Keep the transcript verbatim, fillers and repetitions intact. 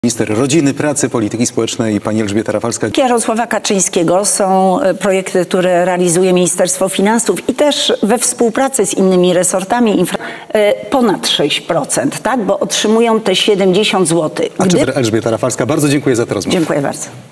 Minister Rodziny, Pracy, Polityki Społecznej pani Elżbieta Rafalska. Jarosława Kaczyńskiego są projekty, które realizuje Ministerstwo Finansów i też we współpracy z innymi resortami ponad sześć procent, tak? Bo otrzymują te siedemdziesiąt złotych. A czy Elżbieta Rafalska, bardzo dziękuję za tę rozmowę. Dziękuję bardzo.